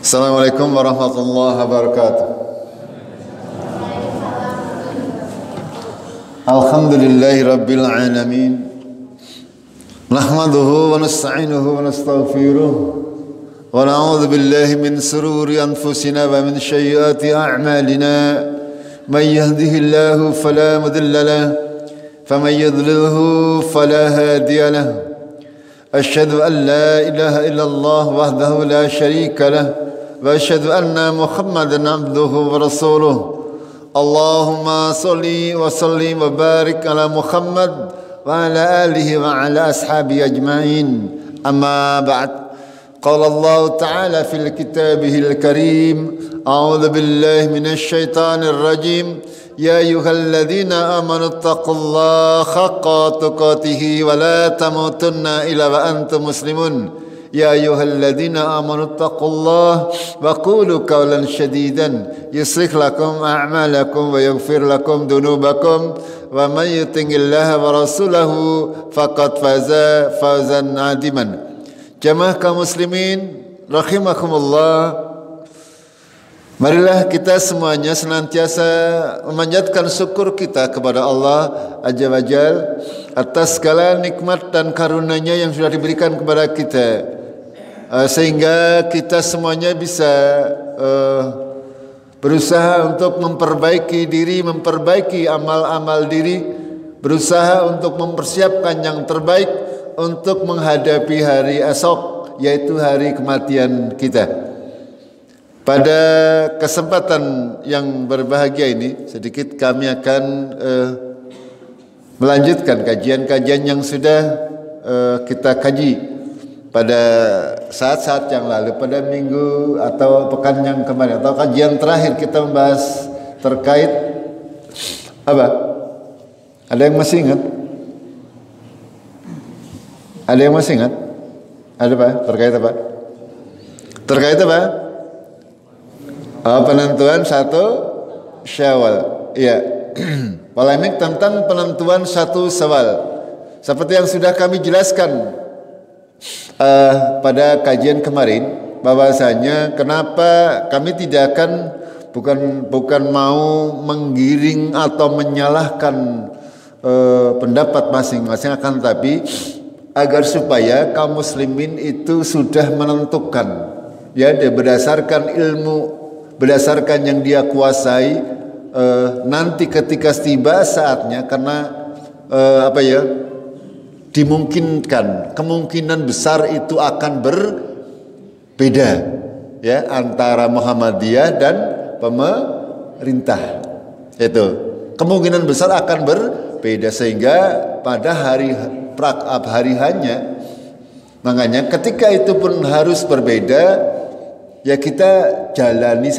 Assalamualaikum warahmatullahi wabarakatuh. Alhamdulillahi rabbil alamin. Nahmaduhu wa nasta'inuhu wa nastaghfiruh. Wa na'udzu billahi min sururi anfusina wa min sayyiati a'malina. May yahdihillahu fala mudilla lahu wa may yudlilhu fala hadiya lahu. أشهد أن لا إله إلا الله وحده لا شريك له وأشهد أن محمدا عبده ورسوله اللهم صل وسلم وبارك على محمد وعلى آله وعلى أصحابه أجمعين أما بعد قال الله تعالى في كتابه الكريم أعوذ بالله من الشيطان الرجيم يا أيها الذين آمنوا اتقوا الله حق تقاته ولا تموتن إلا وأنتم مسلمون يا أيها الذين آمنوا اتقوا الله وقولوا قولا سديدا يصلح لكم أعمالكم ويغفر لكم ذنوبكم ومن يطع الله ورسوله فقد فاز فوزا عظيما. Jamaah kaum muslimin rahimakumullah, marilah kita semuanya senantiasa memanjatkan syukur kita kepada Allah Azza wa Jalla atas segala nikmat dan karunia-Nya yang sudah diberikan kepada kita, sehingga kita semuanya bisa berusaha untuk memperbaiki diri, memperbaiki amal-amal diri, berusaha untuk mempersiapkan yang terbaik untuk menghadapi hari esok, yaitu hari kematian kita. Pada kesempatan yang berbahagia ini, sedikit kami akan melanjutkan kajian-kajian yang sudah kita kaji pada saat-saat yang lalu, pada minggu atau pekan yang kemarin, atau kajian terakhir kita membahas terkait apa? Ada yang masih ingat? Ada yang masih ingat? Ada apa? Terkait apa? Terkait apa? Penentuan satu Syawal. Iya. Polemik tentang penentuan satu Syawal. Seperti yang sudah kami jelaskan pada kajian kemarin, bahwasanya kenapa kami tidak akan bukan mau menggiring atau menyalahkan pendapat masing-masing, akan tapi agar supaya kaum muslimin itu sudah menentukan, ya, berdasarkan ilmu, berdasarkan yang dia kuasai, nanti ketika tiba saatnya, karena dimungkinkan, kemungkinan besar itu akan berbeda, ya, antara Muhammadiyah dan pemerintah. Itu kemungkinan besar akan berbeda, sehingga pada hari hanya, makanya ketika itu pun harus berbeda, ya kita jalani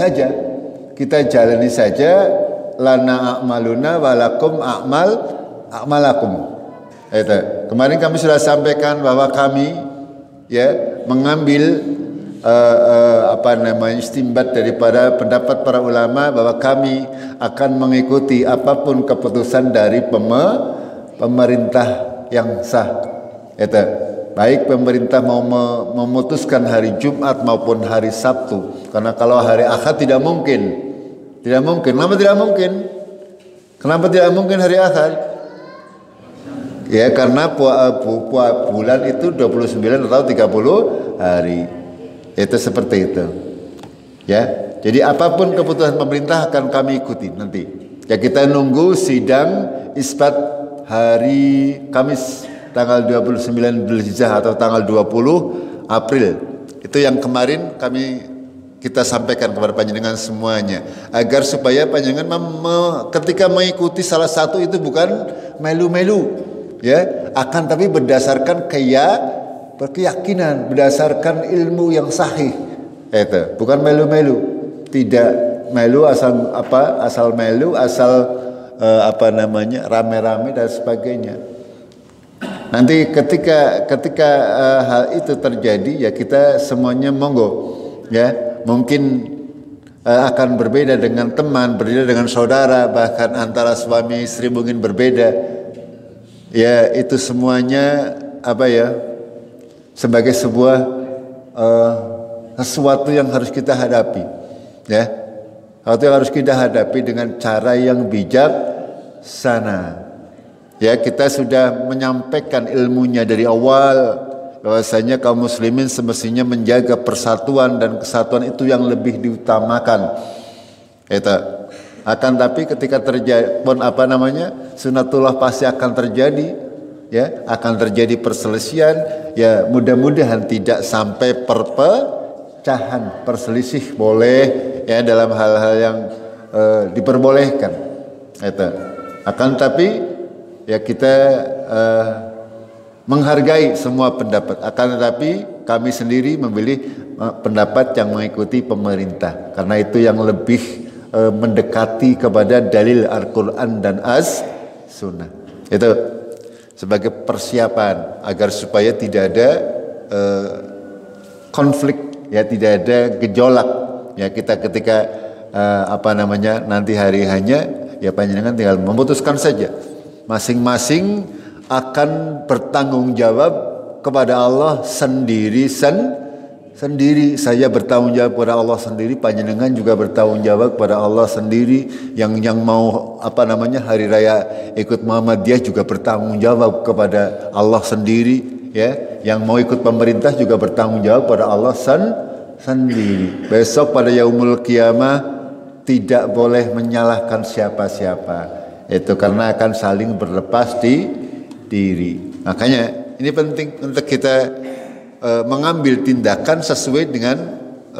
saja, lana a'maluna walakum a'malakum. Itu kemarin kami sudah sampaikan bahwa kami, ya, mengambil istimbat daripada pendapat para ulama, bahwa kami akan mengikuti apapun keputusan dari pemerintah yang sah. Itu baik pemerintah mau memutuskan hari Jumat maupun hari Sabtu, karena kalau hari Ahad tidak mungkin. Kenapa tidak mungkin? Kenapa tidak mungkin hari Ahad? Ya, karena bulan itu 29 atau 30 hari. Itu seperti itu. Ya, jadi apapun keputusan pemerintah akan kami ikuti nanti. Ya, kita nunggu sidang isbat hari Kamis tanggal 29 Dzulhijjah atau tanggal 20 April. Itu yang kemarin kita sampaikan kepada panjenengan semuanya, agar supaya panjenengan ketika mengikuti salah satu itu bukan melu-melu, ya, akan tapi berdasarkan keyakinan, berdasarkan ilmu yang sahih. Itu bukan melu-melu, tidak melu asal melu asal rame-rame dan sebagainya. Nanti ketika hal itu terjadi, ya kita semuanya monggo, ya, mungkin akan berbeda dengan teman, berbeda dengan saudara, bahkan antara suami istri mungkin berbeda. Ya, itu semuanya sebagai sebuah sesuatu yang harus kita hadapi, ya. Sesuatu yang harus kita hadapi dengan cara yang bijaksana. Ya, kita sudah menyampaikan ilmunya dari awal bahwasanya kaum muslimin semestinya menjaga persatuan dan kesatuan itu yang lebih diutamakan. Itu. Akan tapi ketika terjadi sunatullah pasti akan terjadi, ya, akan terjadi perselisihan, ya mudah-mudahan tidak sampai perpecahan, perselisih boleh, ya, dalam hal-hal yang diperbolehkan. Itu. Akan tapi ya kita menghargai semua pendapat. Akan tetapi kami sendiri memilih pendapat yang mengikuti pemerintah, karena itu yang lebih mendekati kepada dalil Al-Quran dan As-Sunnah. Itu sebagai persiapan agar supaya tidak ada konflik, ya, tidak ada gejolak, ya, kita ketika nanti hari hanya, ya, panjenengan tinggal memutuskan saja. Masing-masing akan bertanggung jawab kepada Allah sendiri. Saya bertanggung jawab kepada Allah sendiri, panjenengan juga bertanggung jawab kepada Allah sendiri. Yang mau hari raya ikut Muhammadiyah juga bertanggung jawab kepada Allah sendiri, ya. Yang mau ikut pemerintah juga bertanggung jawab kepada Allah sendiri. Besok pada yaumul qiyamah tidak boleh menyalahkan siapa-siapa. Itu karena akan saling berlepas diri. Makanya ini penting untuk kita mengambil tindakan sesuai dengan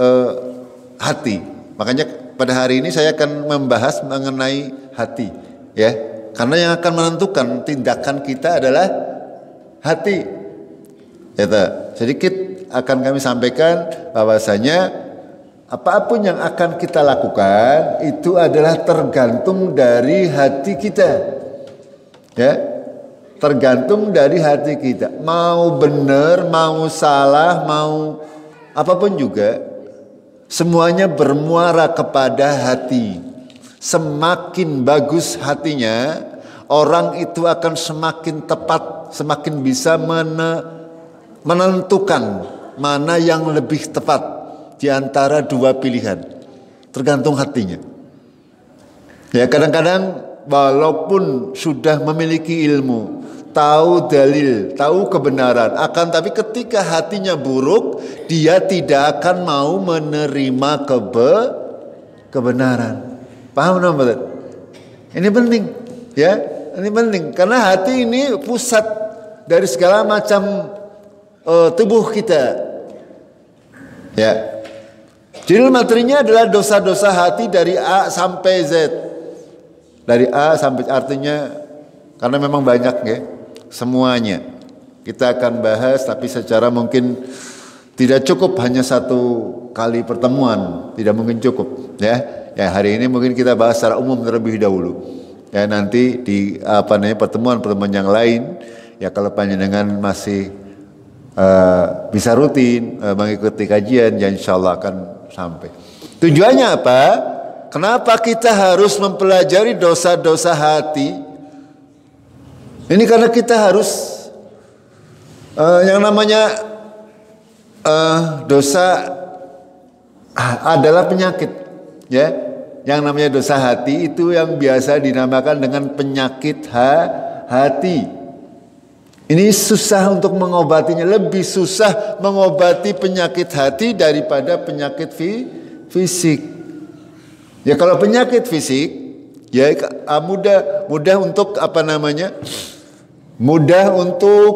hati. Makanya pada hari ini saya akan membahas mengenai hati, ya. Karena yang akan menentukan tindakan kita adalah hati. Itu. Sedikit akan kami sampaikan bahwasanya apapun yang akan kita lakukan itu adalah tergantung dari hati kita, ya. Tergantung dari hati kita. Mau benar, mau salah, mau apapun juga, semuanya bermuara kepada hati. Semakin bagus hatinya, orang itu akan semakin tepat, semakin bisa menentukan mana yang lebih tepat di antara dua pilihan. Tergantung hatinya. Ya, kadang-kadang walaupun sudah memiliki ilmu, tahu dalil, tahu kebenaran, akan tapi ketika hatinya buruk, dia tidak akan mau menerima kebenaran. Paham teman-teman? Ini penting, ya. Ini penting karena hati ini pusat dari segala macam tubuh kita. Ya. Judul materinya adalah dosa-dosa hati dari A sampai Z. Dari A sampai, artinya karena memang banyak, ya. Semuanya kita akan bahas, tapi secara mungkin tidak cukup hanya satu kali pertemuan, tidak mungkin cukup, ya. Ya, hari ini mungkin kita bahas secara umum terlebih dahulu, ya. Nanti di pertemuan-pertemuan yang lain, ya, kalau panjenengan masih bisa rutin mengikuti kajian, ya insya Allah akan sampai. Tujuannya apa? Kenapa kita harus mempelajari dosa-dosa hati? Ini karena kita harus yang namanya dosa adalah penyakit, ya. Yang namanya dosa hati itu yang biasa dinamakan dengan penyakit hati. Ini susah untuk mengobatinya, lebih susah mengobati penyakit hati daripada penyakit fisik. Ya, kalau penyakit fisik, ya, mudah untuk mudah untuk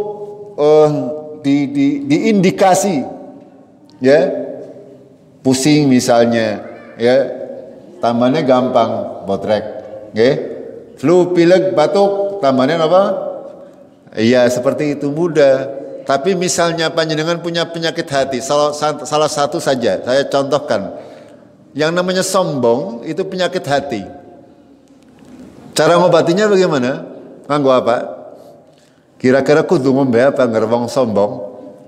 diindikasi, ya. Pusing misalnya, ya, tambahnya gampang, botrek, ya. Flu, pilek, batuk, tambahnya apa? Iya, seperti itu, mudah. Tapi misalnya panjenengan punya penyakit hati, salah satu saja saya contohkan. Yang namanya sombong itu penyakit hati. Cara ngobatinya bagaimana? Nganggo apa? Kira-kira kudu ngombe apa ngerwong sombong?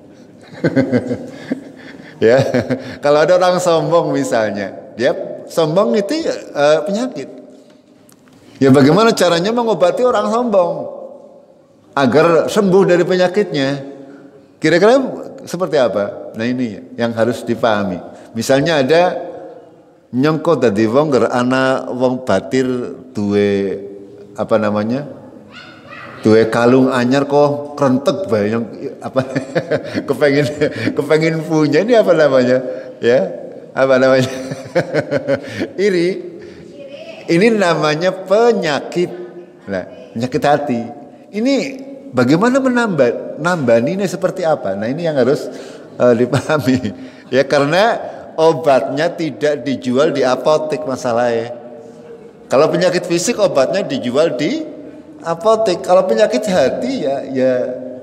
Ya, kalau ada orang sombong misalnya, dia sombong itu penyakit. Ya, bagaimana caranya mengobati orang sombong agar sembuh dari penyakitnya? Kira-kira seperti apa? Nah ini yang harus dipahami. Misalnya ada nyongko dadi wong ana wong batir duwe apa namanya? Duwe kalung anyar kok krentek bae yang apa kepengin punya, ini apa namanya? Ya, apa namanya? Iri. Ini namanya penyakit. Nah, penyakit hati. Ini bagaimana nambaninya seperti apa? Nah, ini yang harus dipahami. Ya, karena obatnya tidak dijual di apotek masalahnya. Kalau penyakit fisik obatnya dijual di apotek. Kalau penyakit hati ya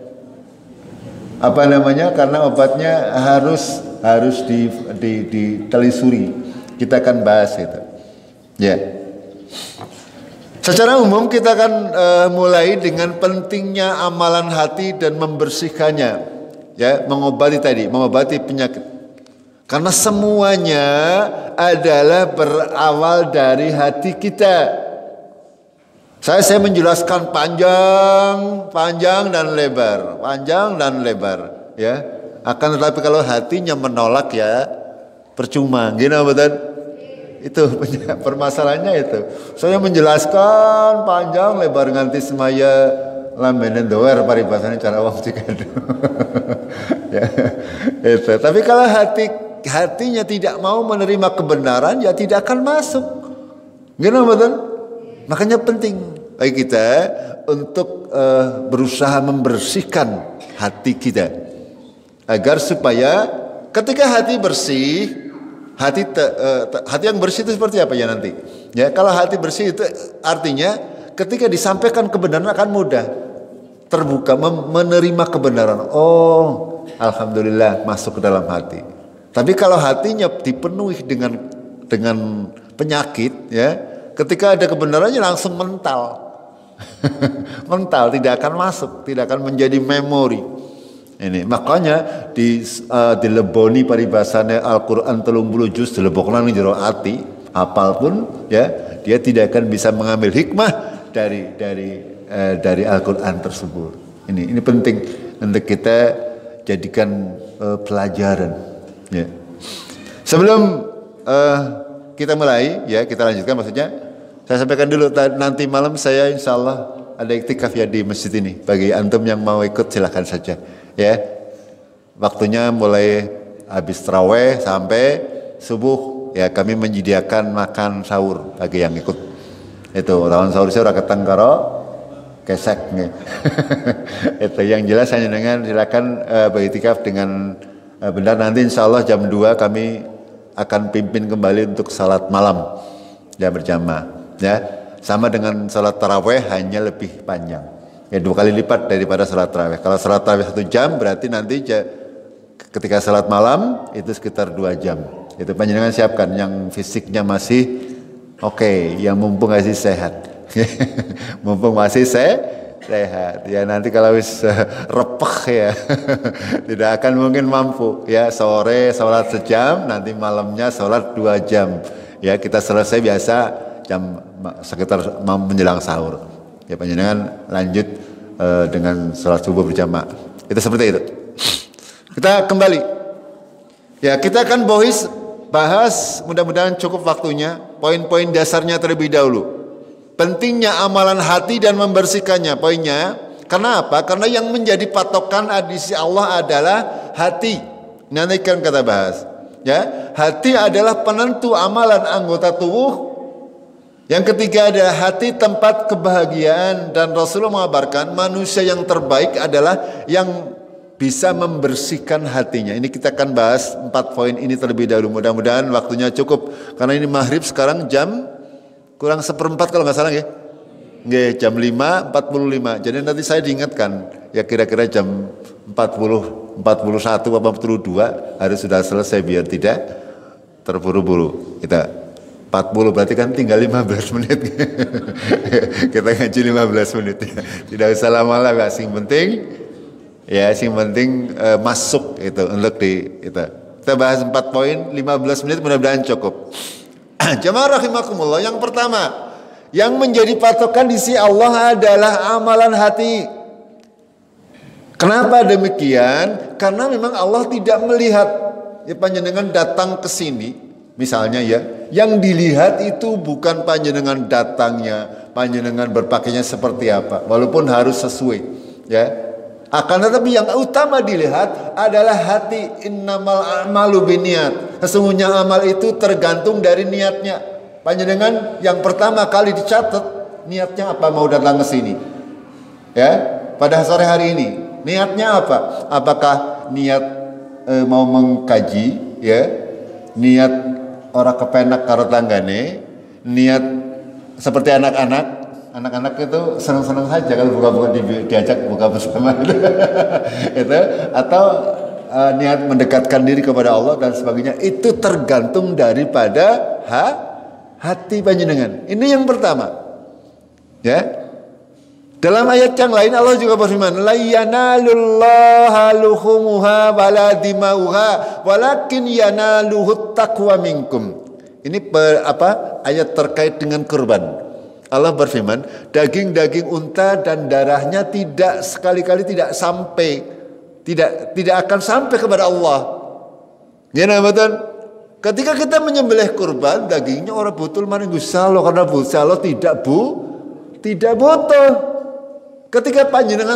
apa namanya? Karena obatnya harus ditelusuri. Kita akan bahas itu. Ya. Secara umum kita akan mulai dengan pentingnya amalan hati dan membersihkannya, ya, mengobati penyakit. Karena semuanya adalah berawal dari hati kita. Saya menjelaskan panjang dan lebar, ya. Akan tetapi kalau hatinya menolak ya percuma, gini betul. Itu permasalahannya itu. Saya menjelaskan panjang lebar nganti semaya lamenen doer paribasane cara wong cikadu. Ya, itu. Tapi kalau hatinya tidak mau menerima kebenaran ya tidak akan masuk. Gimana betul? Makanya penting bagi kita untuk berusaha membersihkan hati kita agar supaya ketika hati bersih. Hati yang bersih itu seperti apa ya nanti? Ya, kalau hati bersih itu artinya ketika disampaikan kebenaran akan mudah terbuka menerima kebenaran. Oh, alhamdulillah masuk ke dalam hati. Tapi kalau hatinya dipenuhi dengan penyakit, ya, ketika ada kebenarannya langsung mental. Mental, tidak akan masuk, tidak akan menjadi memori. Ini makanya dileboni paribasane Al-Qur'an 30 juz dilebokna ning jero ati, hafal pun ya dia tidak akan bisa mengambil hikmah dari Al-Qur'an tersebut. Ini penting untuk kita jadikan pelajaran, ya. Sebelum kita mulai, ya, kita lanjutkan, maksudnya saya sampaikan dulu nanti malam saya insyaallah ada iktikaf ya di masjid ini. Bagi antum yang mau ikut silahkan saja. Ya, waktunya mulai habis tarawih sampai subuh. Ya, kami menyediakan makan sahur bagi yang ikut. Itu lawan sahur saya udah ketang karo kesek nih. Itu yang jelas hanya dengan silakan beriktikaf dengan benar. Nanti insya Allah jam 2 kami akan pimpin kembali untuk salat malam ya berjamaah. Ya, sama dengan salat tarawih hanya lebih panjang. Ya 2 kali lipat daripada salat tarawih. Kalau salat tarawih 1 jam berarti nanti ketika salat malam itu sekitar 2 jam. Itu panjenengan siapkan yang fisiknya masih oke, yang mumpung masih sehat. Mumpung masih sehat. Ya nanti kalau wis repeh ya tidak akan mungkin mampu. Ya sore salat sejam, nanti malamnya salat 2 jam. Ya kita selesai biasa jam sekitar menjelang sahur. Ya panjenengan lanjut dengan salat subuh berjamaah. Itu seperti itu. Kita kembali. Ya, kita akan bahas mudah-mudahan cukup waktunya poin-poin dasarnya terlebih dahulu. Pentingnya amalan hati dan membersihkannya. Poinnya, karena apa? Karena yang menjadi patokan di sisi Allah adalah hati. Nanti kan kita bahas. Ya, hati adalah penentu amalan anggota tubuh. Yang ketiga ada hati tempat kebahagiaan, dan Rasulullah mengabarkan manusia yang terbaik adalah yang bisa membersihkan hatinya. Ini kita akan bahas 4 poin ini terlebih dahulu. Mudah-mudahan waktunya cukup karena ini maghrib sekarang jam kurang 1/4 kalau nggak salah ya. Nggih, jam 5.45. Jadi nanti saya diingatkan ya kira-kira jam 41 atau 42 harus sudah selesai biar tidak terburu-buru. Kita 40 berarti kan tinggal 15 menit. Kita ngaji 15 menit. Tidak usah lama-lama, sing penting masuk itu untuk kita bahas 4 poin 15 menit mudah-mudahan cukup. Jamaah rahimakumullah, yang pertama yang menjadi patokan di sisi Allah adalah amalan hati. Kenapa demikian? Karena memang Allah tidak melihat ya panjenengan datang ke sini, misalnya ya, yang dilihat itu bukan panjenengan datangnya, panjenengan berpakainya seperti apa, walaupun harus sesuai, ya. Akan tetapi yang utama dilihat adalah hati. Innamal a'malu binniyat. Sesungguhnya amal itu tergantung dari niatnya. Panjenengan yang pertama kali dicatat niatnya apa mau datang ke sini, ya, pada sore hari ini. Niatnya apa? Apakah niat mau mengkaji, ya? Niat orang kepenak karo tanggane, niat seperti anak-anak itu senang-senang saja kalau buka-buka diajak buka bersama itu, atau niat mendekatkan diri kepada Allah dan sebagainya. Itu tergantung daripada hati panjenengan. Ini yang pertama, ya. Dalam ayat yang lain Allah juga berfirman, la yanalullaha luhumuha wala dimauha walakin yanaluhut taqwa minkum. Ini ayat terkait dengan kurban. Allah berfirman, daging-daging unta dan darahnya tidak sekali-kali tidak sampai, tidak akan sampai kepada Allah. Ya, betul. Ketika kita menyembelih kurban, dagingnya orang betul maring Gusti Allah, karena Gusti Allah tidak butuh. Ketika panjenengan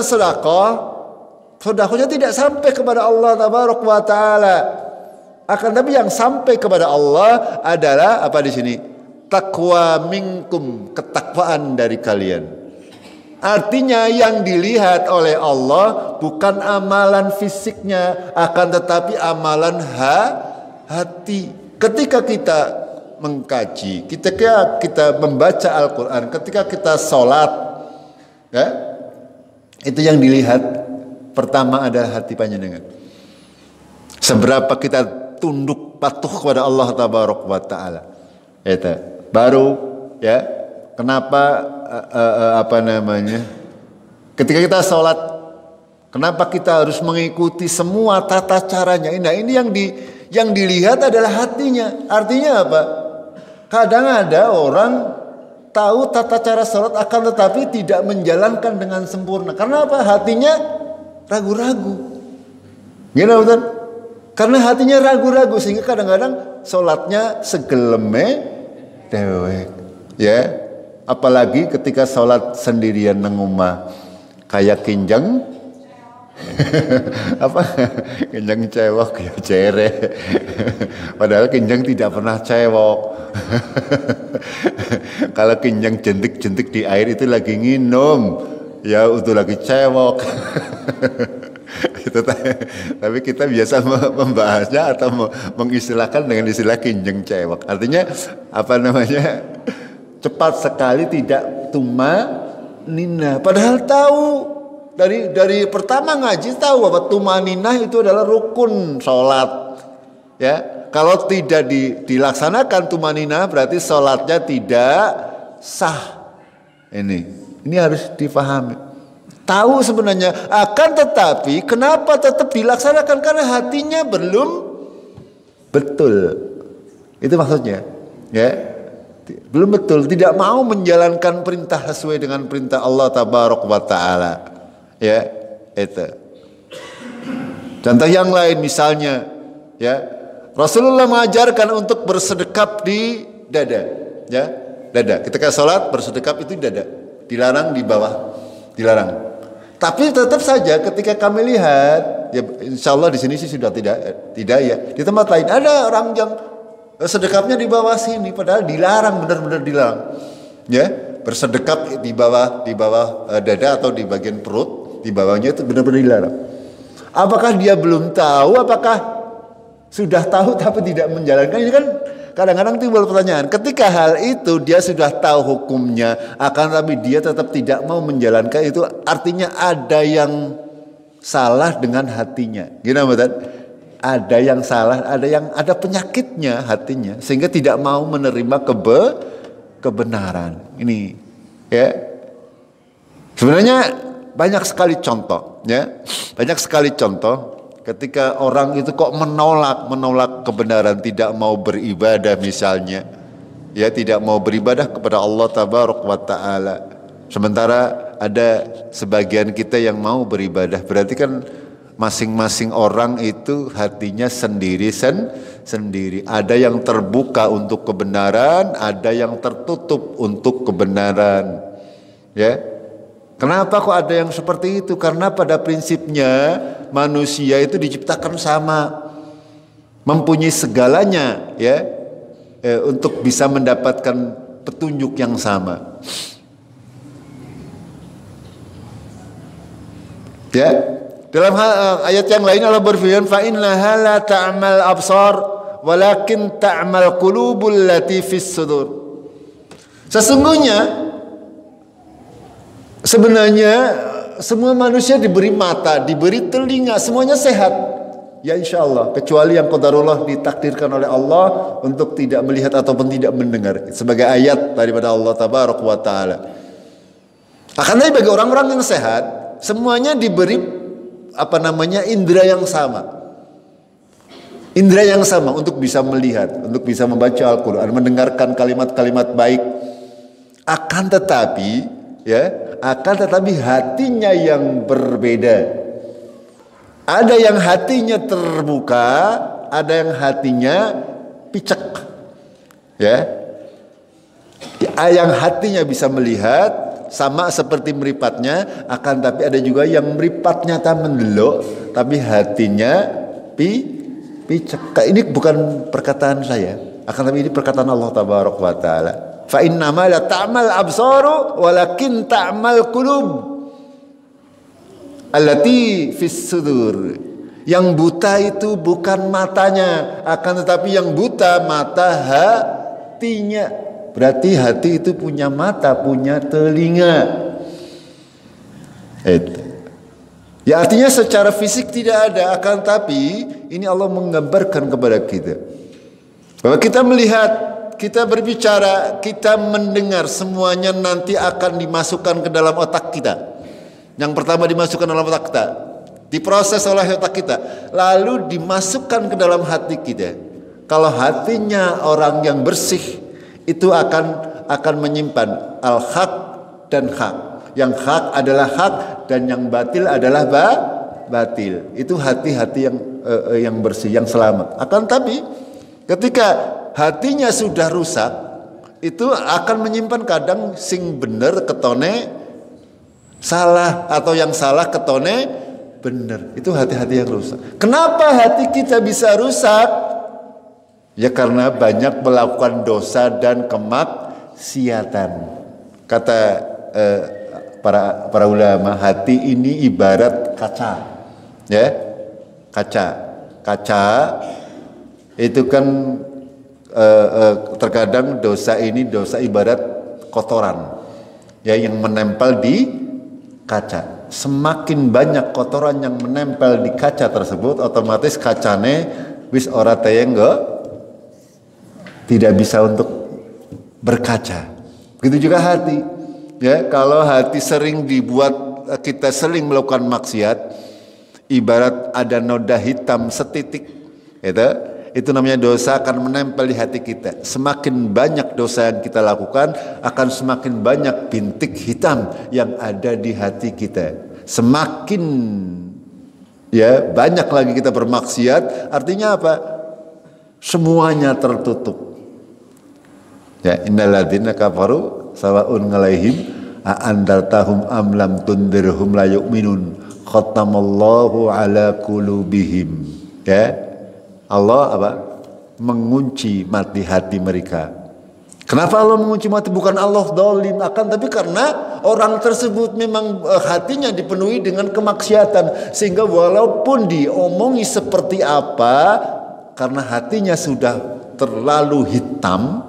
sedekahnya tidak sampai kepada Allah tabaraka wa taala. Akan tapi yang sampai kepada Allah adalah apa di sini? Taqwa minkum, ketakwaan dari kalian. Artinya yang dilihat oleh Allah bukan amalan fisiknya, akan tetapi amalan hati. Ketika kita mengkaji, ketika kita membaca Al-Quran, ketika kita sholat, ya, itu yang dilihat pertama adalah hati panjenengan. Seberapa kita tunduk patuh kepada Allah tabaraka wa taala. Itu baru, ya. Kenapa ketika kita sholat, kenapa kita harus mengikuti semua tata caranya? Nah, ini yang dilihat adalah hatinya. Artinya apa? Kadang ada orang tahu tata cara sholat akan tetapi tidak menjalankan dengan sempurna. Karena apa? Hatinya ragu-ragu. Gini betul? Karena hatinya ragu-ragu sehingga kadang-kadang sholatnya segeleme dewek. Ya, apalagi ketika sholat sendirian nang omah kayak kinjeng. Apa? Kinjeng cewek ya cere. Padahal kinjeng tidak pernah cewek. Kalau kinjeng jentik-jentik di air itu lagi nginum, ya itu lagi cewek. Itu, tapi kita biasa membahasnya atau mengistilahkan dengan istilah kinjeng cewek. Artinya cepat sekali tidak tumanina. Padahal tahu dari pertama ngaji tahu bahwa tumaninah itu adalah rukun sholat, ya. Kalau tidak dilaksanakan tumaninah berarti sholatnya tidak sah. Ini harus difahami. Tahu sebenarnya, akan tetapi kenapa tetap dilaksanakan? Karena hatinya belum betul. Itu maksudnya, ya. Belum betul, tidak mau menjalankan perintah sesuai dengan perintah Allah tabaraka wa taala. Ya, itu. Contoh yang lain misalnya, ya. Rasulullah mengajarkan untuk bersedekap di dada, ya, dada. Ketika sholat bersedekap itu dada, dilarang di bawah, dilarang. Tapi tetap saja ketika kami lihat, ya, insya Allah di sini sih sudah tidak ya. Di tempat lain ada orang yang sedekapnya di bawah sini, padahal dilarang, benar-benar dilarang. Ya, bersedekap di bawah dada atau di bagian perut, di bawahnya itu benar-benar dilarang. Apakah dia belum tahu? Apakah sudah tahu tapi tidak menjalankan? Ini kan kadang-kadang timbul pertanyaan. Ketika hal itu dia sudah tahu hukumnya, akan tapi dia tetap tidak mau menjalankan, itu artinya ada yang salah dengan hatinya. Gimana betul? Ada yang salah, ada penyakitnya hatinya sehingga tidak mau menerima kebenaran. Ini, ya. Sebenarnya banyak sekali contoh, ya. Banyak sekali contoh. Ketika orang itu kok menolak kebenaran, tidak mau beribadah misalnya, ya, tidak mau beribadah kepada Allah tabaraka wa taala. Sementara ada sebagian kita yang mau beribadah, berarti kan masing-masing orang itu hatinya sendiri. Ada yang terbuka untuk kebenaran, ada yang tertutup untuk kebenaran. Ya. Kenapa kok ada yang seperti itu? Karena pada prinsipnya manusia itu diciptakan sama, mempunyai segalanya, ya, untuk bisa mendapatkan petunjuk yang sama. Ya, dalam ayat yang lain Allah berfirman, fa innaha la ta'mal absar walakin ta'mal qulubul lati fis sudur. Sebenarnya semua manusia diberi mata, diberi telinga, semuanya sehat. Ya insya Allah, kecuali yang qadarullah ditakdirkan oleh Allah untuk tidak melihat ataupun tidak mendengar. Sebagai ayat daripada Allah Tabaraka wa Ta'ala. Akan tetapi bagi orang-orang yang sehat, semuanya diberi indera yang sama. Indera yang sama untuk bisa melihat, untuk bisa membaca Al-Quran, mendengarkan kalimat-kalimat baik. Akan tetapi hatinya yang berbeda. Ada yang hatinya terbuka, ada yang hatinya picek. Ya. Yang hatinya bisa melihat sama seperti meripatnya, akan tapi ada juga yang meripatnya tak mendelok, tapi hatinya picek. Ini bukan perkataan saya, akan tapi ini perkataan Allah Tabaraka wa Ta'ala. Fa innama la ta'mal absaru walakin ta'mal qulub allati fis sudur. Yang buta itu bukan matanya, akan tetapi yang buta mata hatinya. Berarti hati itu punya mata, punya telinga. Ya artinya secara fisik tidak ada, akan tapi ini Allah menggambarkan kepada kita bahwa kita melihat, kita berbicara, kita mendengar, semuanya nanti akan dimasukkan ke dalam otak kita. Yang pertama dimasukkan dalam otak kita, diproses oleh otak kita, lalu dimasukkan ke dalam hati kita. Kalau hatinya orang yang bersih, itu akan menyimpan al-haq dan hak. Yang hak adalah hak dan yang batil adalah batil. Itu hati-hati yang bersih, yang selamat. Akan tapi ketika hatinya sudah rusak, itu akan menyimpan kadang sing bener ketone salah, atau yang salah ketone bener. Itu hati-hati yang rusak. Kenapa hati kita bisa rusak? Ya karena banyak melakukan dosa dan kemaksiatan. Kata para ulama, hati ini ibarat kaca. Ya, kaca itu kan terkadang dosa ini dosa ibarat kotoran, ya, yang menempel di kaca. Semakin banyak kotoran yang menempel di kaca tersebut, otomatis kacane wis ora teyenggo, tidak bisa untuk berkaca. Begitu juga hati. Ya, kalau hati sering dibuat, kita sering melakukan maksiat, ibarat ada noda hitam setitik, itu namanya dosa akan menempel di hati kita. Semakin banyak dosa yang kita lakukan, akan semakin banyak bintik hitam yang ada di hati kita. Semakin banyak lagi kita bermaksiat, artinya apa? Semuanya tertutup. Ya, innalladzina kafaru sawaun 'alaihim a andartahum am lam tundirhum la yu'minun khatamallahu ala qulubihim. Ya. Allah mengunci mati hati mereka. Kenapa Allah mengunci mati? Bukan Allah zalim, akan tapi karena orang tersebut memang hatinya dipenuhi dengan kemaksiatan, sehingga walaupun diomongi seperti apa, karena hatinya sudah terlalu hitam,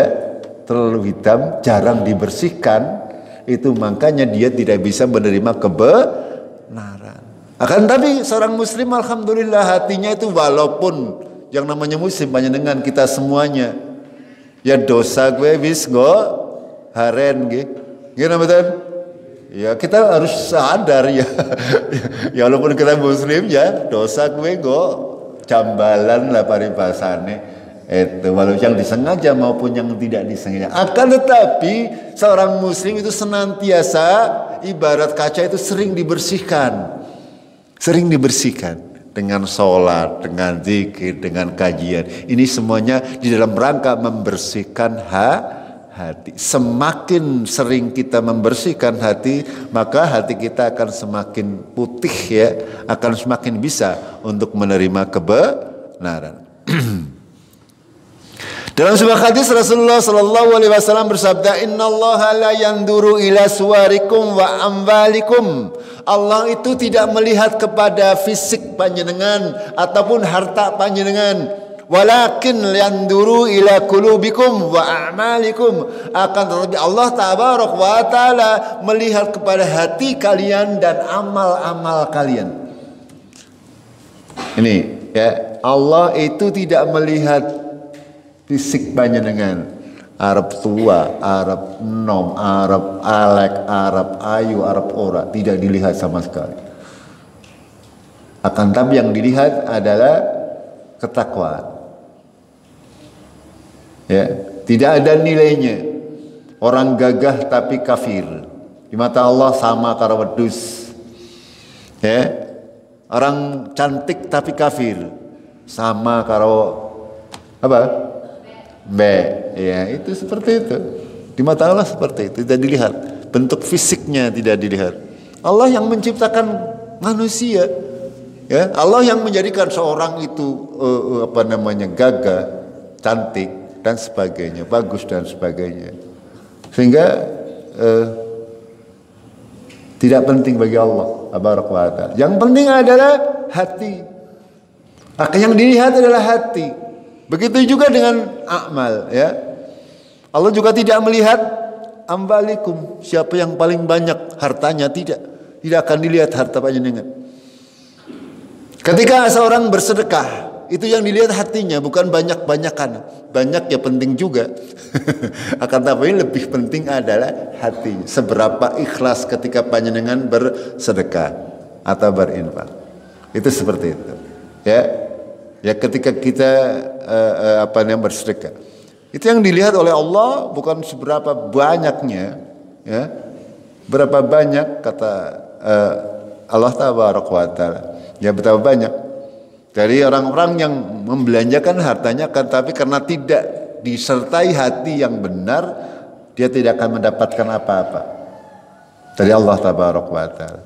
jarang dibersihkan, itu makanya dia tidak bisa menerima kebenaran. Akan tapi seorang muslim alhamdulillah hatinya itu, walaupun yang namanya muslim banyak dengan kita semuanya, ya dosa gue wis go haren gimana betul? Ya kita harus sadar ya. Ya walaupun kita muslim, ya dosa gue go cambalan lah paribasane. Itu walau yang disengaja maupun yang tidak disengaja. Akan tetapi seorang muslim itu senantiasa ibarat kaca itu sering dibersihkan. Sering dibersihkan dengan sholat, dengan zikir, dengan kajian. Ini semuanya di dalam rangka membersihkan hati. Semakin sering kita membersihkan hati, maka hati kita akan semakin putih ya, akan semakin bisa untuk menerima kebenaran. Dalam sebuah hadis Rasulullah Sallallahu Alaihi Wasallam bersabda, Innallaha la yanduru ila suwarikum wa amwalikum. Allah itu tidak melihat kepada fisik panjenengan ataupun harta panjenengan. Walakin yanduru ila qulubikum wa a'malikum. Akan tetapi Allah Tabaraka wa Ta'ala melihat kepada hati kalian dan amal-amal kalian. Ini ya, Allah itu tidak melihat fisik panjenengan, Arab tua, Arab nom, Arab alek, Arab ayu, Arab ora, tidak dilihat sama sekali. Akan tapi yang dilihat adalah ketakwaan. Ya, tidak ada nilainya. Orang gagah tapi kafir, di mata Allah sama karo wedhus. Ya, orang cantik tapi kafir, sama karo apa? Ya itu seperti itu. Di mata Allah seperti itu, tidak dilihat. Bentuk fisiknya tidak dilihat. Allah yang menciptakan manusia, ya. Allah yang menjadikan seorang itu gagah, cantik dan sebagainya, bagus dan sebagainya. Sehingga tidak penting bagi Allah Tabaraka wa Ta'ala. Yang penting adalah hati. Maka yang dilihat adalah hati. Begitu juga dengan amal, ya. Allah juga tidak melihat ambalikum, siapa yang paling banyak hartanya, tidak akan dilihat harta panjenengan. Ketika seorang bersedekah, itu yang dilihat hatinya, bukan banyak-banyakan. Banyak ya penting juga. Akan tapi lebih penting adalah hatinya. Seberapa ikhlas ketika panjenengan bersedekah atau berinfak. Itu seperti itu. Ya ketika kita bersedekah, itu yang dilihat oleh Allah bukan seberapa banyaknya, ya. Berapa banyak kata Allah Tabaraka wa Ta'ala. Ya betapa banyak dari orang-orang yang membelanjakan hartanya, kan tapi karena tidak disertai hati yang benar, dia tidak akan mendapatkan apa-apa dari Allah Tabaraka wa Ta'ala.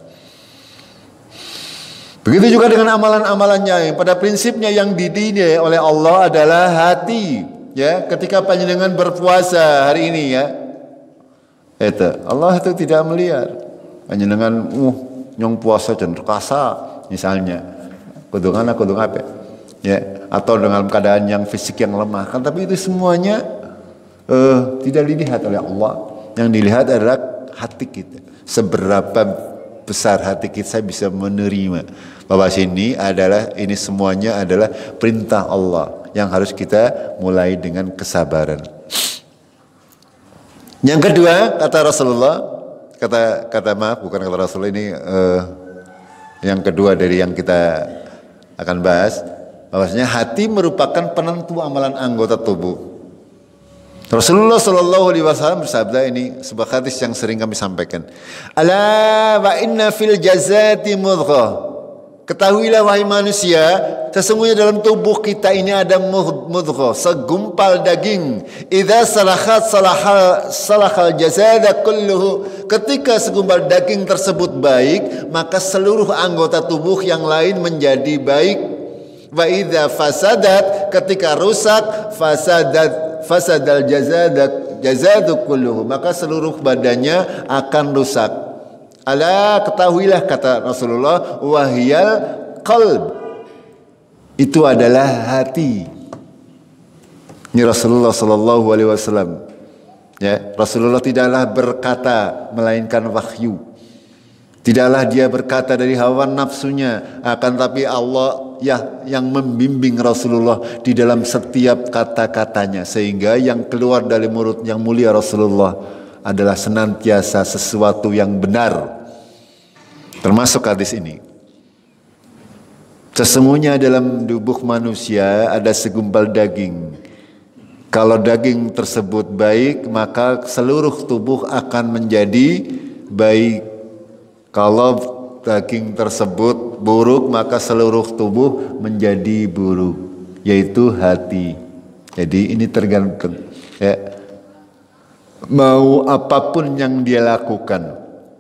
Begitu juga dengan amalan-amalannya. Pada prinsipnya yang didinai oleh Allah adalah hati. Ya, ketika panjenengan berpuasa hari ini, ya, itu Allah itu tidak melihat panjenengan nyong puasa cenderung kasa misalnya, kudungan apa, ya, atau dengan keadaan yang fisik yang lemah. Kan tapi itu semuanya tidak dilihat oleh Allah. Yang dilihat adalah hati kita. Seberapa besar hati kita bisa menerima bahwa ini semuanya adalah perintah Allah yang harus kita mulai dengan kesabaran. Yang kedua, kata Rasulullah, bukan kata Rasulullah ini, yang kedua dari yang kita akan bahas, bahwasanya hati merupakan penentu amalan anggota tubuh. Rasulullah Shallallahu Alaihi Wasallam bersabda, ini sebuah hadis yang sering kami sampaikan. Ala wa inna fil jazati mudghah. Ketahuilah wahai manusia, sesungguhnya dalam tubuh kita ini ada mudghah, segumpal daging. Idza salahat salahal jazada kulluhu. Ketika segumpal daging tersebut baik, maka seluruh anggota tubuh yang lain menjadi baik. Wa idza fasadat, ketika rusak, fasadal jazadu kulluhu, maka seluruh badannya akan rusak. Ala, ketahuilah, kata Rasulullah, wahyal qalb, itu adalah hati. Ini Rasulullah Sallallahu Alaihi Wasallam. Ya, Rasulullah tidaklah berkata melainkan wahyu. Tidaklah dia berkata dari hawa nafsunya, akan tapi Allah yang membimbing Rasulullah di dalam setiap kata-katanya, sehingga yang keluar dari mulut yang mulia Rasulullah adalah senantiasa sesuatu yang benar. Termasuk hadis ini. Sesungguhnya dalam tubuh manusia ada segumpal daging. Kalau daging tersebut baik, maka seluruh tubuh akan menjadi baik. Kalau daging tersebut buruk, maka seluruh tubuh menjadi buruk, yaitu hati. Jadi ini tergantung, ya. Mau apapun yang dia lakukan,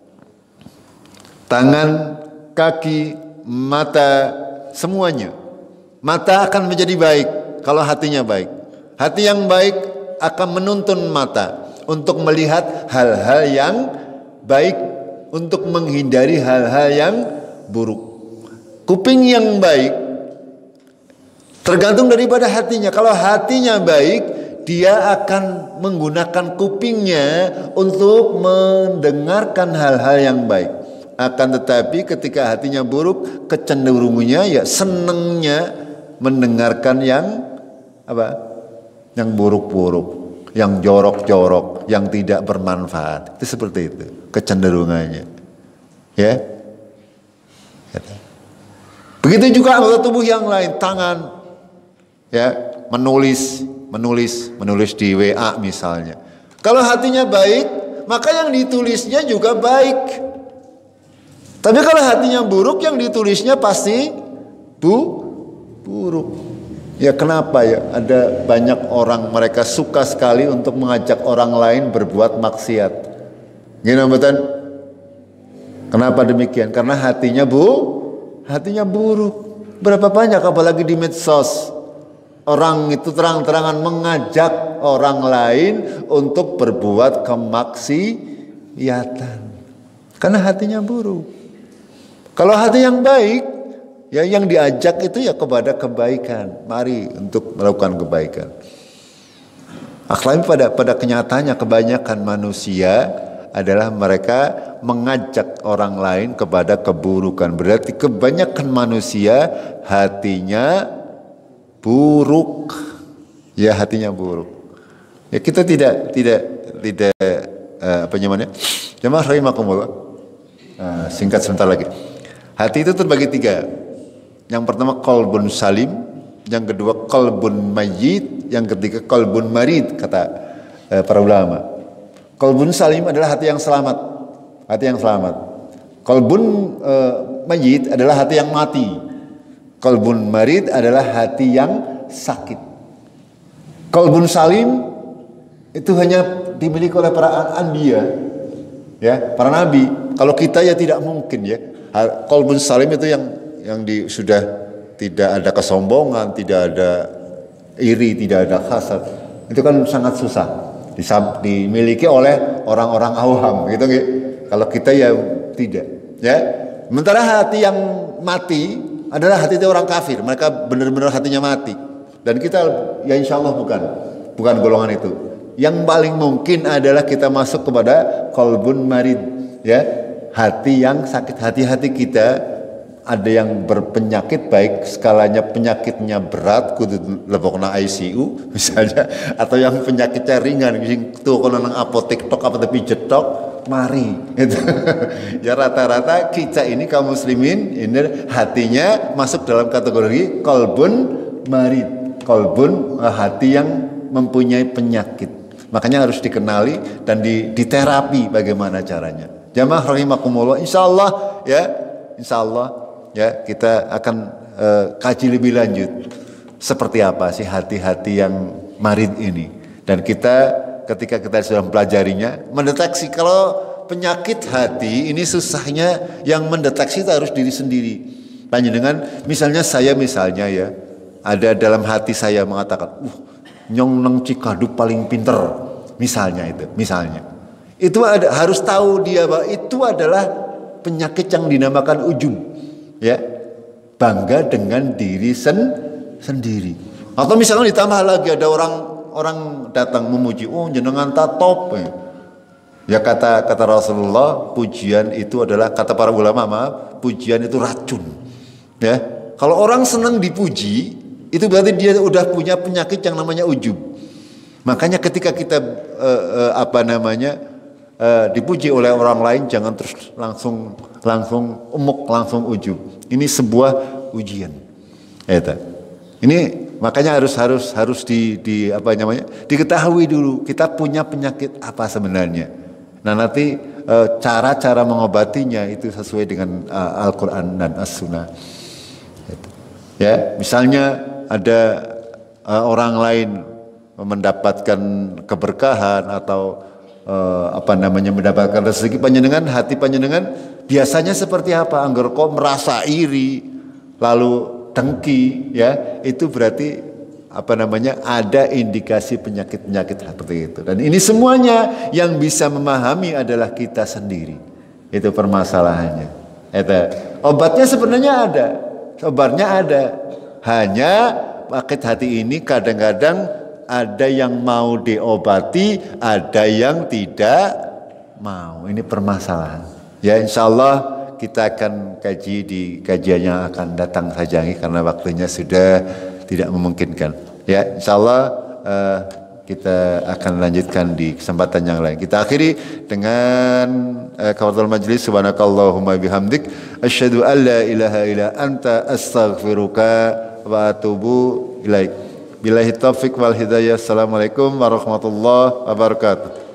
tangan, kaki, mata, semuanya. Mata akan menjadi baik kalau hatinya baik. Hati yang baik akan menuntun mata untuk melihat hal-hal yang baik, untuk menghindari hal-hal yang buruk. Kuping yang baik tergantung daripada hatinya. Kalau hatinya baik, dia akan menggunakan kupingnya untuk mendengarkan hal-hal yang baik. Akan tetapi ketika hatinya buruk, kecenderungannya ya senangnya mendengarkan yang apa? Yang buruk-buruk, yang jorok-jorok, yang tidak bermanfaat. Itu seperti itu kecenderungannya. Ya. Begitu juga anggota tubuh yang lain, tangan, ya, menulis di WA misalnya. Kalau hatinya baik, maka yang ditulisnya juga baik. Tapi kalau hatinya buruk, yang ditulisnya pasti buruk. Ya kenapa ya? Ada banyak orang, mereka suka sekali untuk mengajak orang lain berbuat maksiat. Gini betul? Kenapa demikian? Karena hatinya buruk. Berapa banyak apalagi di medsos, orang itu terang-terangan mengajak orang lain untuk berbuat kemaksiatan. Karena hatinya buruk. Kalau hati yang baik, ya yang diajak itu ya kepada kebaikan. Mari untuk melakukan kebaikan. Akhlak pada kenyataannya kebanyakan manusia adalah mereka mengajak orang lain kepada keburukan. Berarti kebanyakan manusia hatinya buruk. Ya hatinya buruk. Ya kita tidak apa namanya? Jemaah rahimakumullah. Singkat sebentar lagi. Hati itu terbagi 3. Yang pertama qalbun salim, yang kedua qalbun mayyit, yang ketiga qalbun marid, kata para ulama. Qalbun salim adalah hati yang selamat. Hati yang selamat. Qalbun mayyit adalah hati yang mati. Qalbun marid adalah hati yang sakit. Qalbun salim itu hanya dimiliki oleh para anbiya, ya, para nabi. Kalau kita ya tidak mungkin ya. Qalbun salim itu yang sudah tidak ada kesombongan, tidak ada iri, tidak ada hasad. Itu kan sangat susah dimiliki oleh orang-orang awam gitu. Kalau kita ya tidak, ya. Sementara hati yang mati adalah hati orang kafir. Mereka benar-benar hatinya mati. Dan kita ya insya Allah bukan golongan itu. Yang paling mungkin adalah kita masuk kepada qalbun marid, ya. Hati yang sakit. Hati-hati kita ada yang berpenyakit, baik skalanya penyakitnya berat kudu lebokna ICU misalnya, atau yang penyakitnya ringan itu kalau nang apotek tok apa tapi jetok mari itu. Ya rata-rata kita ini kaum muslimin ini hatinya masuk dalam kategori qalbun marid, qalbun hati yang mempunyai penyakit. Makanya harus dikenali dan diterapi bagaimana caranya. Jamaah rahimakumullah, insyaallah ya, insyaallah ya kita akan kaji lebih lanjut seperti apa sih hati-hati yang marid ini, dan kita ketika kita sudah mempelajarinya mendeteksi. Kalau penyakit hati ini susahnya yang mendeteksi itu harus diri sendiri. Panjenengan misalnya ya ada dalam hati saya mengatakan nyong nang Cikaduk paling pinter misalnya, itu ada, harus tahu dia bahwa itu adalah penyakit yang dinamakan ujub. Ya, bangga dengan diri sendiri. Atau misalnya ditambah lagi ada orang datang memuji, jenengan tak top. Ya kata Rasulullah, pujian itu adalah, kata para ulama, pujian itu racun. Ya, kalau orang senang dipuji, itu berarti dia udah punya penyakit yang namanya ujub. Makanya ketika kita dipuji oleh orang lain, jangan terus langsung ujub. Ini sebuah ujian. Ini Makanya harus di apa namanya? Diketahui dulu kita punya penyakit apa sebenarnya. Nah, nanti cara-cara mengobatinya itu sesuai dengan Al-Qur'an dan As-Sunnah. Ya, misalnya ada orang lain mendapatkan keberkahan atau mendapatkan rezeki panjenengan, hati panjenengan biasanya seperti apa? Angger kok merasa iri lalu dengki, ya, itu berarti ada indikasi penyakit-penyakit seperti itu. Dan ini semuanya yang bisa memahami adalah kita sendiri. Itu permasalahannya. Obatnya sebenarnya ada. Obatnya ada. Hanya sakit hati ini kadang-kadang ada yang mau diobati, ada yang tidak mau. Ini permasalahan. Ya, insya Allah kita akan kaji di kajian yang akan datang saja, karena waktunya sudah tidak memungkinkan. Ya, insya Allah kita akan lanjutkan di kesempatan yang lain. Kita akhiri dengan kafatul majlis. Subhanakallahumma bihamdik asyhadu an la ilaha illa anta astaghfiruka wa atubu ilaik. Billahi taufiq wal hidayah. Assalamualaikum warahmatullahi wabarakatuh.